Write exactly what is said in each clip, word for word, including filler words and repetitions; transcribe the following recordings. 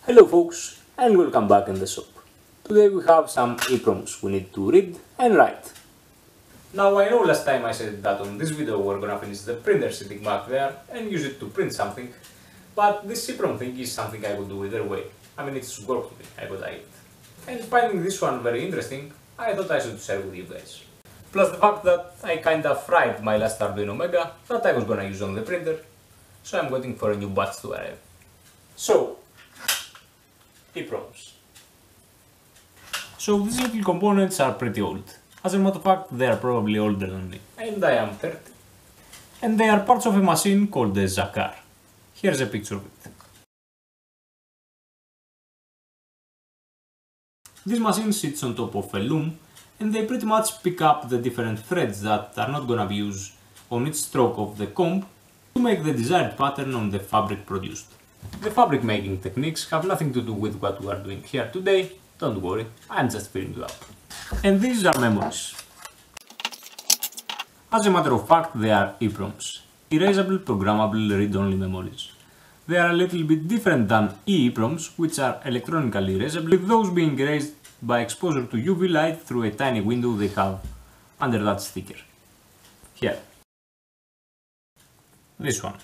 Hello folks, and welcome back in the shop. Today we have some EPROMs we need to read and write. Now I know last time I said that on this video we're gonna finish the printer sitting back there and use it to print something, but this EPROM thing is something I would do either way. I mean, it's work to me, I gotta eat. And finding this one very interesting, I thought I should share with you guys. Plus the fact that I kinda fried my last Arduino Mega that I was gonna use on the printer, so I'm waiting for a new batch to arrive. So, EPROMs. So these little components are pretty old. As a matter of fact, they are probably older than me, and I am thirty. And they are parts of a machine called the Zakar. Here's a picture of it. This machine sits on top of a loom, and they pretty much pick up the different threads that are not gonna be used on each stroke of the comb to make the desired pattern on the fabric produced. The fabric making techniques have nothing to do with what we are doing here today, don't worry, I'm just filling you up. And these are memories. As a matter of fact, they are EPROMs, erasable programmable read-only memories. They are a little bit different than EEPROMs, which are electronically erasable, with those being erased by exposure to U V light through a tiny window they have under that sticker. Here. This one.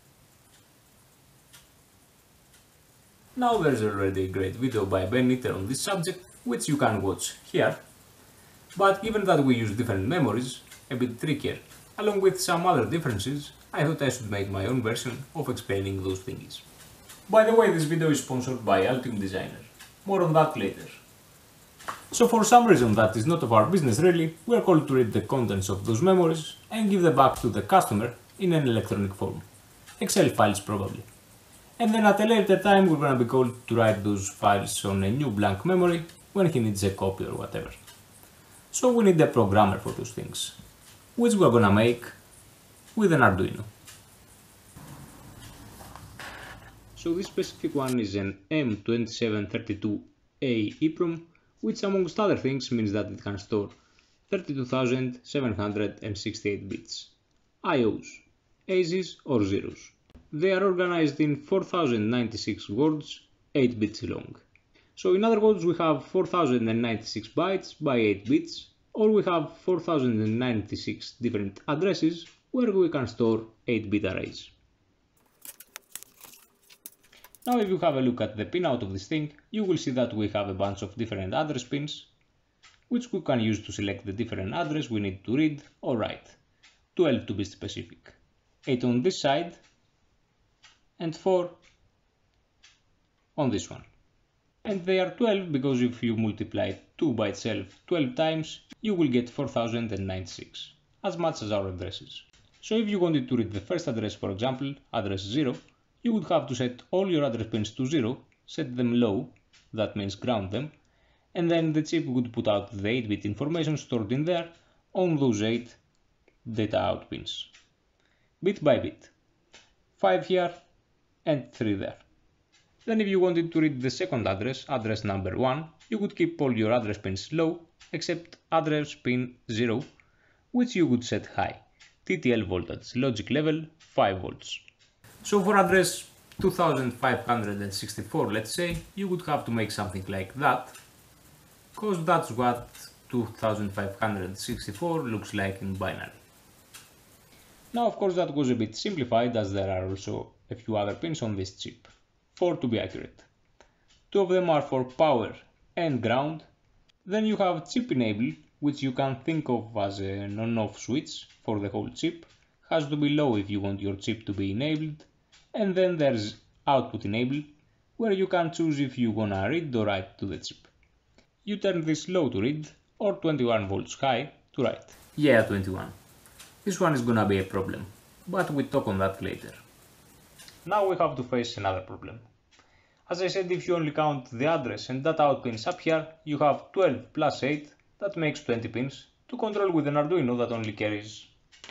Now there's already a great video by Ben on this subject, which you can watch here. But given that we use different memories, a bit trickier, along with some other differences, I thought I should make my own version of explaining those things. By the way, this video is sponsored by Ultimate Designer. More on that later. So for some reason that is not of our business really, we are called to read the contents of those memories and give them back to the customer in an electronic form. Excel files probably. And then at a later time we're gonna be called to write those files on a new blank memory when he needs a copy or whatever. So we need a programmer for those things, which we're gonna make with an Arduino. So this specific one is an M twenty-seven thirty-two A EPROM, which amongst other things means that it can store thirty-two thousand seven hundred sixty-eight bits, I Os, aces or zeros. They are organized in four thousand ninety-six words, eight bits long. So in other words, we have four thousand ninety-six bytes by eight bits, or we have four thousand ninety-six different addresses where we can store eight bit arrays. Now if you have a look at the pinout of this thing, you will see that we have a bunch of different address pins, which we can use to select the different address we need to read or write, twelve to be specific, eight on this side, and four on this one. And they are twelve because if you multiply two by itself twelve times, you will get four thousand ninety-six, as much as our addresses. So if you wanted to read the first address, for example, address zero, you would have to set all your address pins to zero, set them low, that means ground them, and then the chip would put out the eight bit information stored in there on those eight data out pins, bit by bit, five here and three there. Then if you wanted to read the second address, address number one, you would keep all your address pins low, except address pin zero, which you would set high, T T L voltage, logic level five volts. So for address two thousand five hundred sixty-four, let's say, you would have to make something like that, cause that's what two thousand five hundred sixty-four looks like in binary. Now of course that was a bit simplified, as there are also a few other pins on this chip, four to be accurate. Two of them are for power and ground. Then you have chip enable, which you can think of as an on-off switch for the whole chip, has to be low if you want your chip to be enabled. And then there's output enable, where you can choose if you wanna read or write to the chip. You turn this low to read or twenty-one volts high to write. Yeah, twenty-one. This one is gonna be a problem, but we'll talk on that later. Now we have to face another problem. As I said, if you only count the address and data out pins up here, you have twelve plus eight, that makes twenty pins, to control with an Arduino that only carries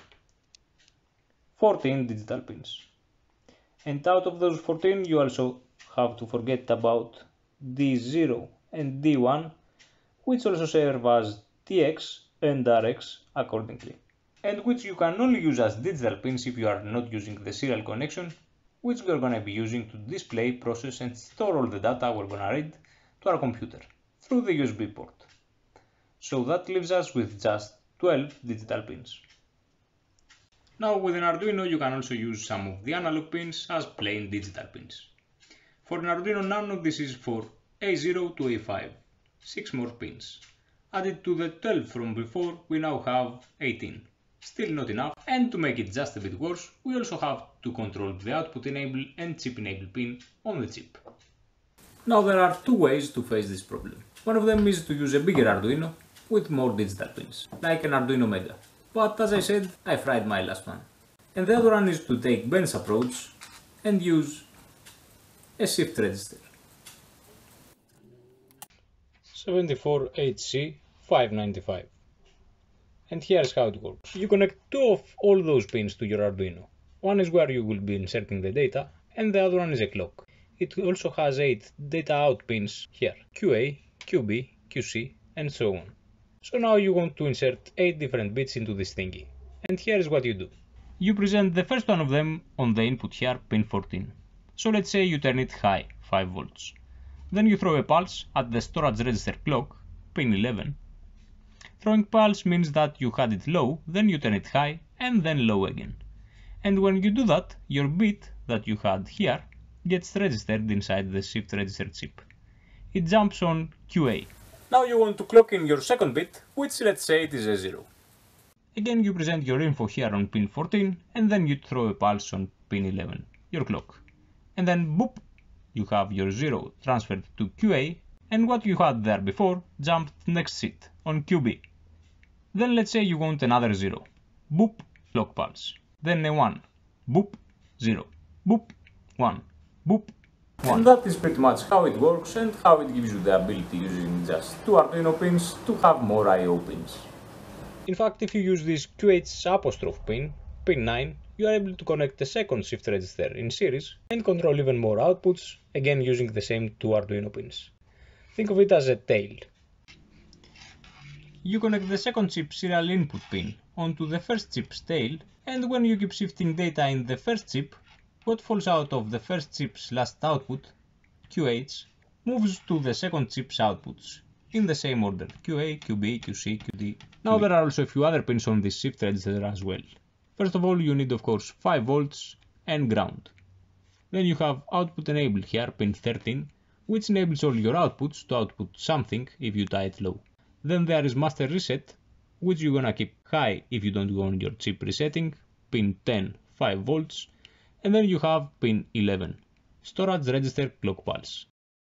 fourteen digital pins. And out of those fourteen, you also have to forget about D zero and D one, which also serve as T X and R X accordingly, and which you can only use as digital pins if you are not using the serial connection which we are going to be using to display, process and store all the data we're going to read to our computer through the U S B port. So that leaves us with just twelve digital pins. Now with an Arduino you can also use some of the analog pins as plain digital pins. For an Arduino Nano this is for A zero to A five, six more pins. Added to the twelve from before we now have eighteen. Still not enough, and to make it just a bit worse, we also have to control the output enable and chip enable pin on the chip. Now there are two ways to face this problem. One of them is to use a bigger Arduino with more digital pins, like an Arduino Mega. But as I said, I fried my last one. And the other one is to take Ben's approach and use a shift register. seventy-four H C five ninety-five. And here's how it works. You connect two of all those pins to your Arduino. One is where you will be inserting the data, and the other one is a clock. It also has eight data out pins here, Q A, Q B, Q C, and so on. So now you want to insert eight different bits into this thingy. And here is what you do. You present the first one of them on the input here, pin fourteen. So let's say you turn it high, five volts. Then you throw a pulse at the storage register clock, pin eleven. Throwing pulse means that you had it low, then you turn it high, and then low again. And when you do that, your bit that you had here gets registered inside the shift register chip. It jumps on Q A. Now you want to clock in your second bit, which let's say it is a zero. Again you present your info here on pin fourteen, and then you throw a pulse on pin eleven, your clock. And then boop, you have your zero transferred to Q A, and what you had there before jumped next seat on Q B. Then let's say you want another zero. Boop, clock pulse. Then a one. Boop, zero. Boop, one. Boop, one. And that is pretty much how it works and how it gives you the ability using just two Arduino pins to have more I O pins. In fact, if you use this Q H apostrophe pin, pin nine, you are able to connect a second shift register in series and control even more outputs, again using the same two Arduino pins. Think of it as a tail. You connect the second chip serial input pin onto the first chip's tail, and when you keep shifting data in the first chip, what falls out of the first chip's last output, Q H, moves to the second chip's outputs, in the same order, Q A, Q B, Q C, Q D. Now there are also a few other pins on this shift register as well. First of all, you need of course five volts and ground. Then you have output enable here, pin thirteen, which enables all your outputs to output something if you tie it low. Then there is master reset, which you're gonna keep high if you don't want your chip resetting, pin ten, five volts, and then you have pin eleven, storage register clock pulse.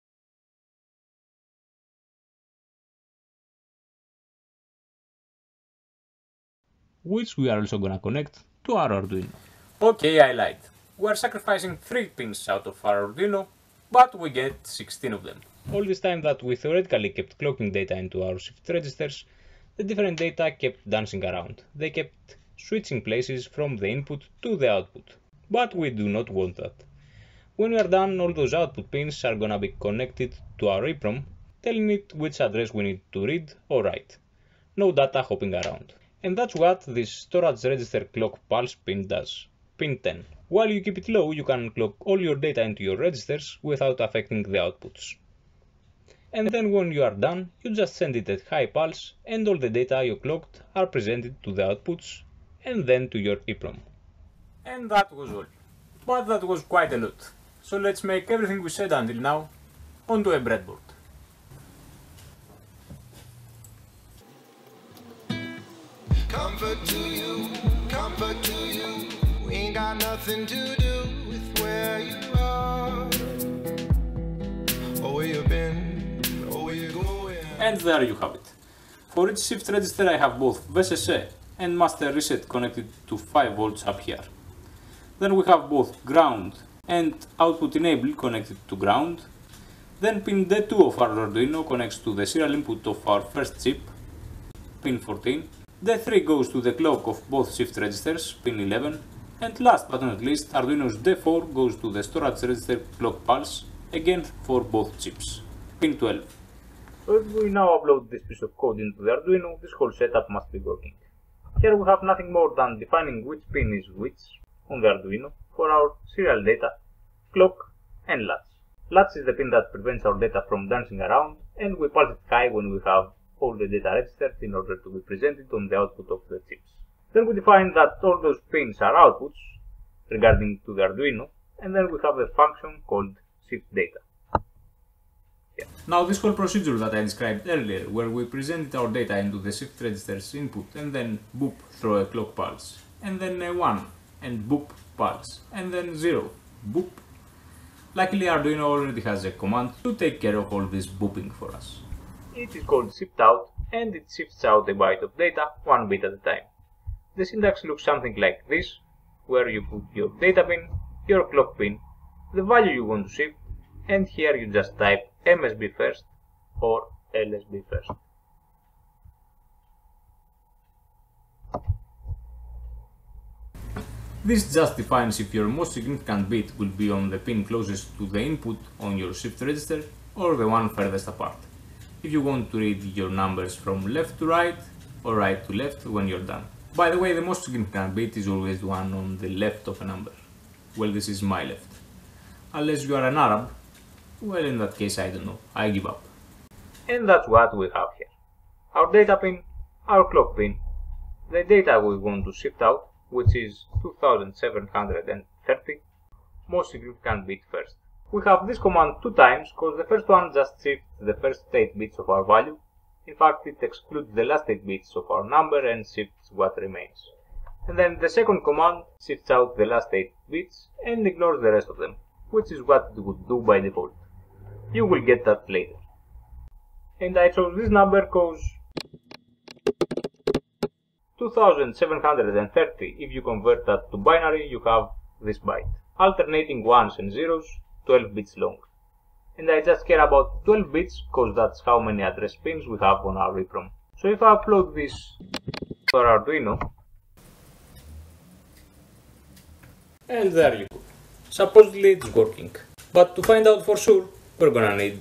Which we are also gonna connect to our Arduino. Okay, I lied. We are sacrificing three pins out of our Arduino, but we get sixteen of them. All this time that we theoretically kept clocking data into our shift registers, the different data kept dancing around. They kept switching places from the input to the output. But we do not want that. When we are done, all those output pins are gonna be connected to our EPROM, telling it which address we need to read or write. No data hopping around. And that's what this storage register clock pulse pin does. Pin ten. While you keep it low, you can clock all your data into your registers without affecting the outputs. And then when you are done, you just send it at high pulse and all the data you clocked are presented to the outputs and then to your EPROM. And that was all. But that was quite a lot. So let's make everything we said until now onto a breadboard. Comfort to you, comfort to you. We ain't got nothing to do with where you are, or where you've been, or where you're going. And there you have it. For each shift register I have both V S S E and master reset connected to five volts up here. Then we have both ground and output enable connected to ground. Then pin D two of our Arduino connects to the serial input of our first chip, pin fourteen. D three goes to the clock of both shift registers, pin eleven. And last but not least, Arduino's D four goes to the storage register clock pulse, again for both chips, pin twelve. So if we now upload this piece of code into the Arduino, this whole setup must be working. Here we have nothing more than defining which pin is which on the Arduino for our serial data clock, and latch. Latch is the pin that prevents our data from dancing around, and we pulse it high when we have all the data registered in order to be presented on the output of the chips. Then we define that all those pins are outputs regarding to the Arduino, and then we have a function called shift data. Yeah. Now this whole procedure that I described earlier, where we presented our data into the shift register's input and then boop throw a clock pulse, and then a one and boop pulse, and then zero, boop. Luckily Arduino already has a command to take care of all this booping for us. It is called shift out, and it shifts out a byte of data one bit at a time. The syntax looks something like this, where you put your data pin, your clock pin, the value you want to shift, and here you just type M S B first or L S B first. This just defines if your most significant bit will be on the pin closest to the input on your shift register or the one furthest apart. If you want to read your numbers from left to right or right to left when you're done. By the way, the most significant bit is always the one on the left of a number. Well, this is my left. Unless you are an Arab, well, in that case, I don't know, I give up. And that's what we have here. Our data pin, our clock pin, the data we want to shift out, which is two thousand seven hundred thirty, most significant bit first. We have this command two times because the first one just shifts the first eight bits of our value. In fact, it excludes the last eight bits of our number and shifts what remains. And then the second command shifts out the last eight bits and ignores the rest of them, which is what it would do by default. You will get that later. And I chose this number because two thousand seven hundred thirty, if you convert that to binary, you have this byte, alternating ones and zeros, twelve bits long. And I just care about twelve bits because that's how many address pins we have on our EPROM. So if I upload this to our Arduino, and there you go. Supposedly it's working. But to find out for sure, we're gonna need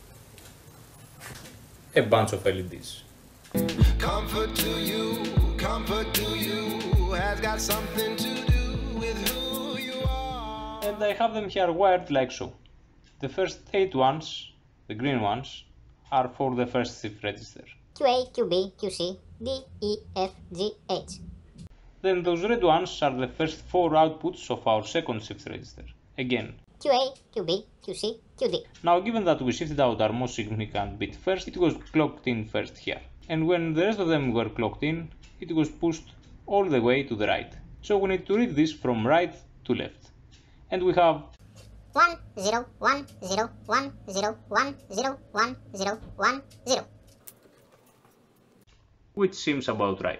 a bunch of L E Ds. Comfort to you, comfort to you, has got something to do with who you are. And I have them here wired like so. The first eight ones, the green ones, are for the first shift register. Q A, Q B, Q C, D, E, F, G, H. Then those red ones are the first four outputs of our second shift register. Again, Q A, Q B, Q C, Q D. now given that we shifted out our most significant bit first, it was clocked in first here. And when the rest of them were clocked in, it was pushed all the way to the right. So we need to read this from right to left. And we have one, zero, one, zero, one, zero, one, zero, one, zero, one, zero. Which seems about right.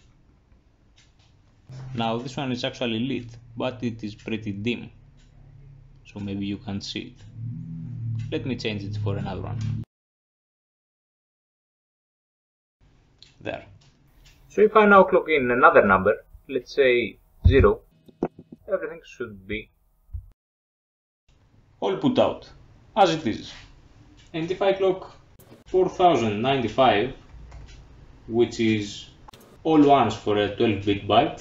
Now this one is actually lit, but it is pretty dim. So maybe you can't see it. Let me change it for another one. There. So if I now clock in another number, let's say zero, everything should be all put out, as it is. And if I clock four thousand ninety-five, which is all ones for a twelve bit byte,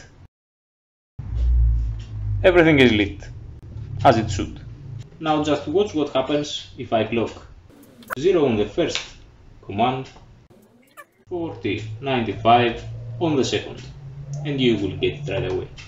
everything is lit, as it should. Now just watch what happens if I clock zero on the first command, forty ninety-five on the second, and you will get it right away.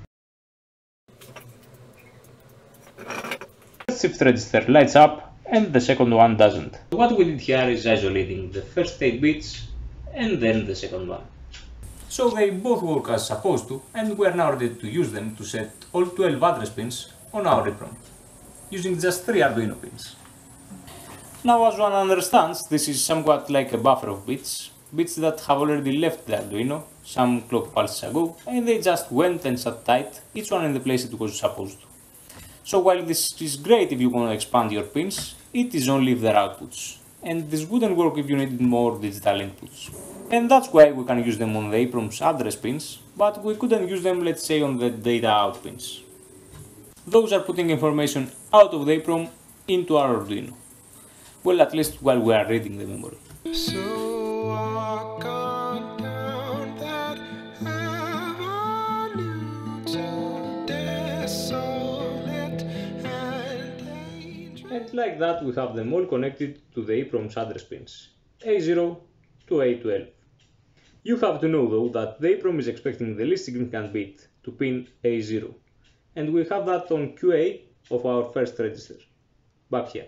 The shift register lights up and the second one doesn't. What we did here is isolating the first eight bits and then the second one. So they both work as supposed to, and we are now ready to use them to set all twelve address pins on our EPROM, using just three Arduino pins. Now as one understands, this is somewhat like a buffer of bits, bits that have already left the Arduino some clock pulses ago, and they just went and sat tight, each one in the place it was supposed to. So while this is great if you want to expand your pins, it is only if they're outputs, and this wouldn't work if you needed more digital inputs. And that's why we can use them on the EPROM's address pins, but we couldn't use them, let's say, on the data out pins. Those are putting information out of the EPROM into our Arduino. Well, at least while we are reading the memory. So walk on down that avenue to desolate and And like that we have them all connected to the EPROM's address pins, A zero to A twelve. You have to know though that the EPROM is expecting the least significant bit to pin A zero, and we have that on Q A of our first register, back here.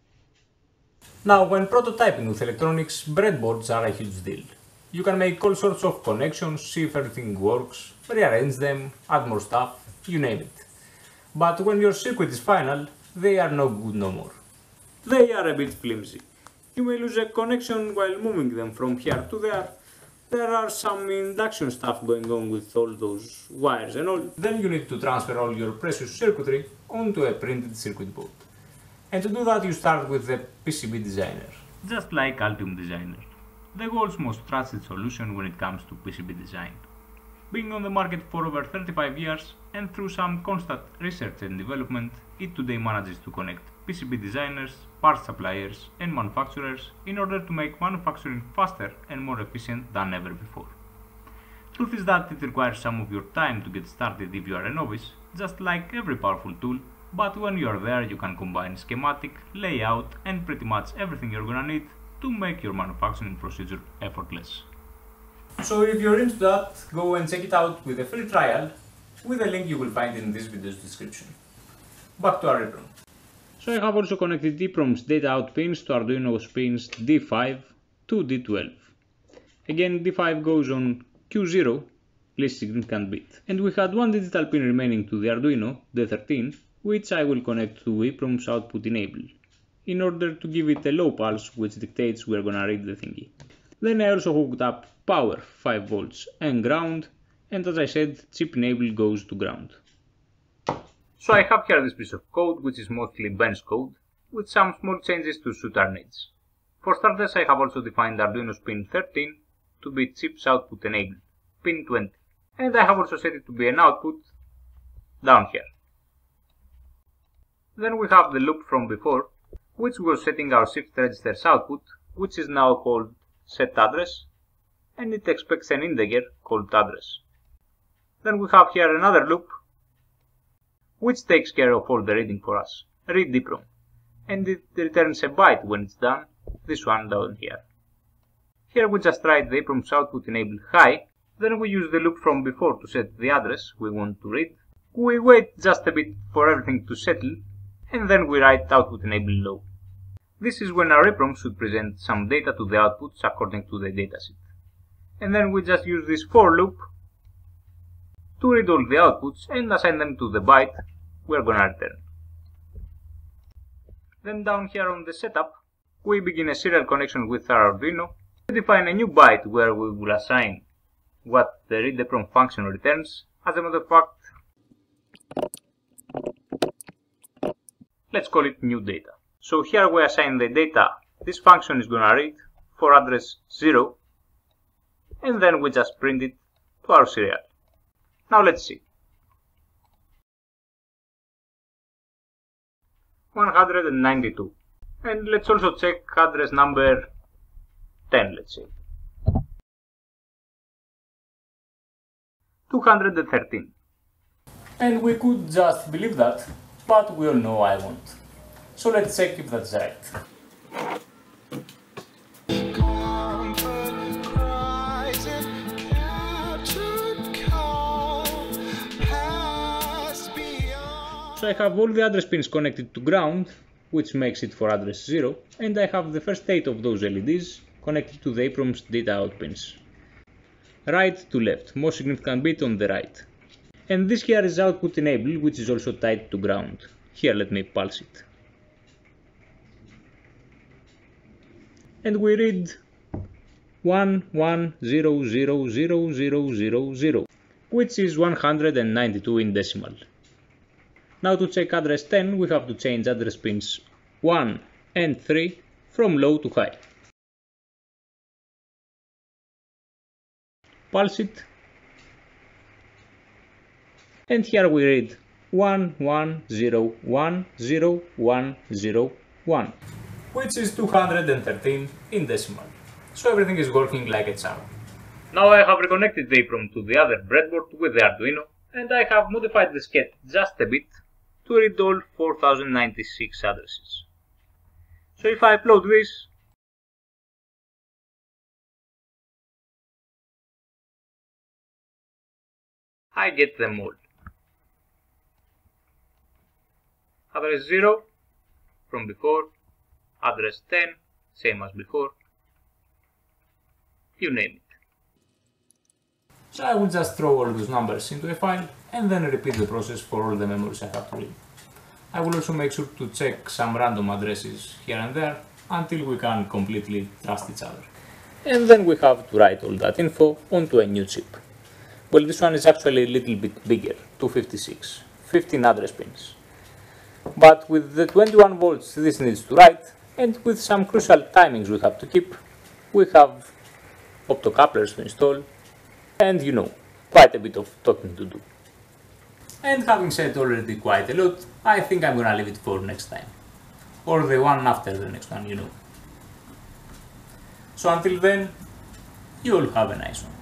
Now, when prototyping with electronics, breadboards are a huge deal. You can make all sorts of connections, see if everything works, rearrange them, add more stuff, you name it. But when your circuit is final, they are no good no more. They are a bit flimsy. You may lose a connection while moving them from here to there. There are some induction stuff going on with all those wires and all. Then you need to transfer all your precious circuitry onto a printed circuit board. And to do that you start with the P C B designer. Just like Altium Designer, the world's most trusted solution when it comes to P C B design. Being on the market for over thirty-five years and through some constant research and development, it today manages to connect P C B designers, parts suppliers and manufacturers in order to make manufacturing faster and more efficient than ever before. Truth is that it requires some of your time to get started if you are a novice, just like every powerful tool, but when you are there you can combine schematic, layout and pretty much everything you're gonna need to make your manufacturing procedure effortless. So if you're into that, go and check it out with a free trial with a link you will find in this video's description. Back to our EPROM. So I have also connected EPROM's data out pins to Arduino's pins D five to D twelve. Again, D five goes on Q zero, least significant bit. And we had one digital pin remaining to the Arduino, D thirteen, which I will connect to EPROM's output enable, in order to give it a low pulse which dictates we're gonna read the thingy. Then I also hooked up power five volts and ground, and as I said, chip enable goes to ground. So I have here this piece of code which is mostly bench code, with some small changes to suit our needs. For starters, I have also defined Arduino's pin thirteen to be chip's output enabled, pin twenty, and I have also set it to be an output down here. Then we have the loop from before, which was setting our shift register's output, which is now called setAddress, and it expects an integer called address. Then we have here another loop, which takes care of all the reading for us, read EPROM, and it returns a byte when it's done, this one down here. Here we just write the EPROM's output enable high, then we use the loop from before to set the address we want to read. We wait just a bit for everything to settle, and then we write output enable low. This is when our EPROM should present some data to the outputs according to the datasheet. And then we just use this for loop to read all the outputs and assign them to the byte we're gonna return. Then down here on the setup, we begin a serial connection with our Arduino to define a new byte where we will assign what the read EPROM function returns. As a matter of fact, let's call it new data. So here we assign the data this function is gonna read for address zero, and then we just print it to our serial. Now let's see. one hundred ninety-two. And let's also check address number ten, let's say. two hundred thirteen. And we could just believe that, but we all know I won't. So let's check if that's right. So I have all the address pins connected to ground, which makes it for address zero, and I have the first eight of those L E Ds connected to the EPROM's data out pins. Right to left, most significant bit on the right. And this here is output enable, which is also tied to ground. Here, let me pulse it. And we read one one zero zero zero zero zero zero, which is one hundred ninety-two in decimal. Now to check address ten, we have to change address pins one and three from low to high. Pulse it. And here we read one one zero one zero one zero one, which is two hundred thirteen in decimal. So everything is working like a charm. Now I have reconnected the EPROM to the other breadboard with the Arduino, and I have modified the sketch just a bit to read all four thousand ninety-six addresses. So if I upload this, I get them all. Address zero from before, address ten, same as before, you name it. So I will just throw all those numbers into a file and then repeat the process for all the memories I have to read. I will also make sure to check some random addresses here and there until we can completely trust each other. And then we have to write all that info onto a new chip. Well, this one is actually a little bit bigger, two fifty-six, fifteen address pins. But with the twenty-one volts this needs to write, and with some crucial timings we have to keep, we have optocouplers to install, and you know, quite a bit of talking to do. And having said already quite a lot, I think I'm gonna leave it for next time. Or the one after the next one, you know. So until then, you all have a nice one.